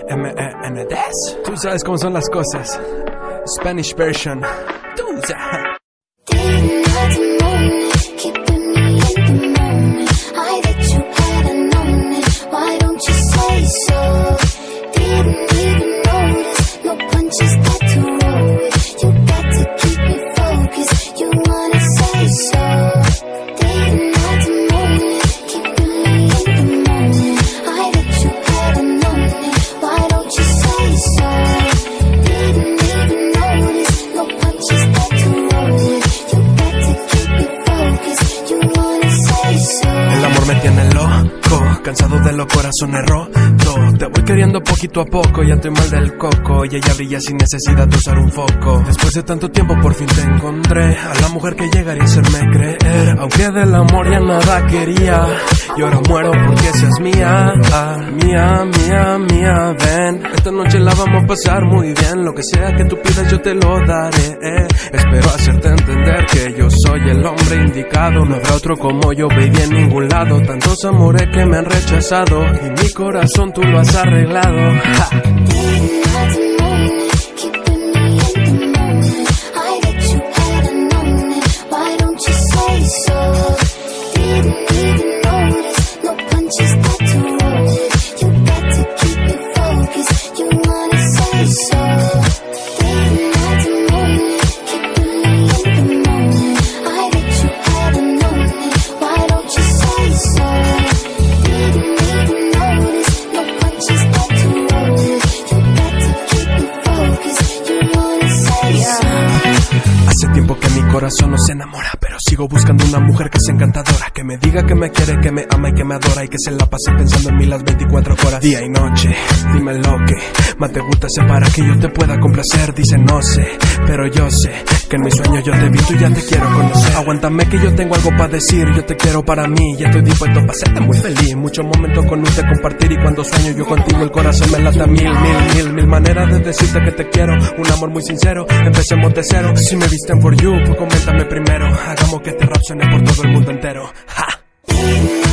M-E-N-D-S. Tú sabes cómo son las cosas. Spanish version. Tú sabes. Me tiene loco, cansado de los corazones rotos. Te voy queriendo poquito a poco, ya estoy mal del coco. Y ella brilla sin necesidad de usar un foco. Después de tanto tiempo por fin te encontré, a la mujer que llegaría a hacerme creer. Aunque del amor ya nada quería, y ahora muero porque seas mía. Mía, mía, mía, ven. Esta noche la vamos a pasar muy bien. Lo que sea que tú pidas yo te lo daré. Espero hacerte entender que yo soy el hombre indicado. No habrá otro como yo, baby, en ningún lado. Tantos amores que me han rechazado y mi corazón tú lo has arreglado. Hace tiempo que mi corazón no se enamora, pero sigo buscando una mujer que sea encantadora, que me diga que me quiere, que me ama y que me adora, y que se la pase pensando en mí las 24 horas, día y noche. Dime lo que más te gusta hacer para que yo te pueda complacer. Dice no sé, pero yo sé que en mis sueños yo te vi, tú ya te quiero conocer. Aguántame que yo tengo algo para decir, yo te quiero para mí y estoy dispuesto para hacerte muy feliz. Muchos momentos con usted compartir, y cuando sueño yo contigo el corazón me late a mil maneras de decirte que te quiero. Un amor muy sincero, empecemos de cero. Si me visten for you, pues coméntame primero. Hagamos que este rap suene por todo el mundo entero. ¡Ja!